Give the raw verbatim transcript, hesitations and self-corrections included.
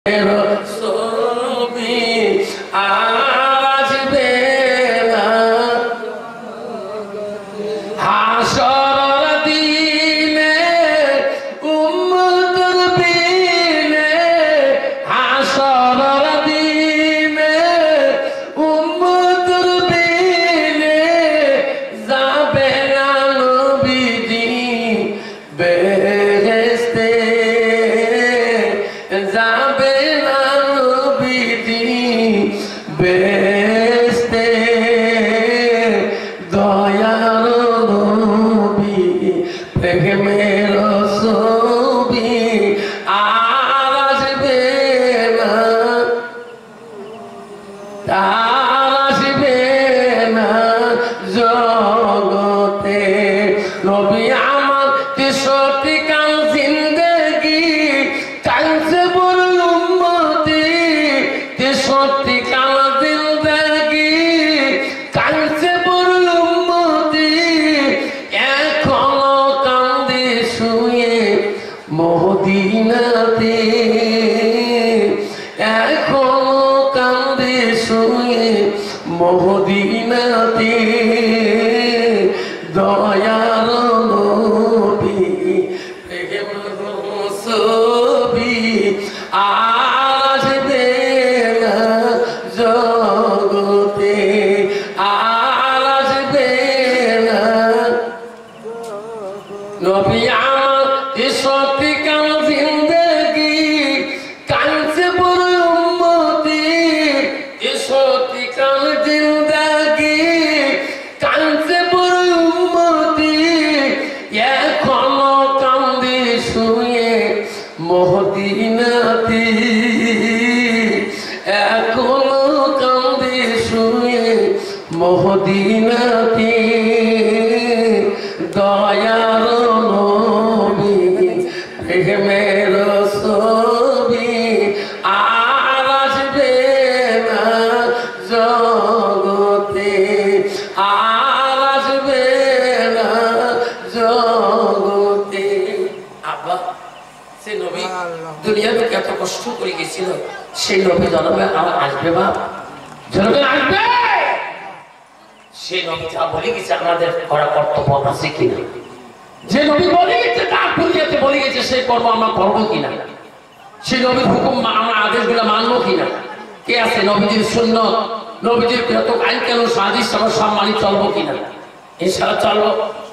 ছবি আর আসবে না হাসরের দিনে উম্মতের বিনে হাসরের দিনে উম্মতের বিনে যাবে না নবীজি বেহেশতে যাবে না নবীজি বেহেশতে দয়ার নবী প্রেমের ছবি আর আসবে না আর আসবে না জগতে নবী আমার তেষট্টি কাল জিন্দেগি কালসে বড় উম্মতি তেষট্টি কাল জিন্দেগি কালসে বড় উম্মতি এখনো কান্দে শুয়ে মদিনাতে এখনো কান্দে শুয়ে মদিনাতে দয়ার নবী প্রেমের ছবি আর আসবে না জগতে আর আসবে না নবী আমার তেষট্টি কাল জিন্দেগি কালসে বড় উম্মতি তেষট্টি কাল জিন্দেগি কালসে বড় উম্মতি এখনো কান্দে শুয়ে মদিনাতে এখনো কান্দে শুয়ে মদিনাতে দয়ার নবী প্রেমের ছবি আর আসবে না জগতে আর আসবে না জগতে আব্বা সেই নবী দুনিয়াতে কত কষ্ট করে গেছিল সেই নবী জনমে আমার আসবে বা জনমে আসবে সেই নবী যা বলে গেছে আমাদের করা কর্তব্য আছে কিনা যে নবী বলে গেছে তার দুনিয়াতে বলে গেছে সেই কর্ম আমরা করবো কিনা সেই নবীর হুকুম আমরা আদেশগুলো মানবো কিনা কে আছে নবীজির সুন্নত নবীজির কত আইন কেন সাদিস আমরা সম্মানিত চলবো কিনা ইনশাআল্লাহ চলবো।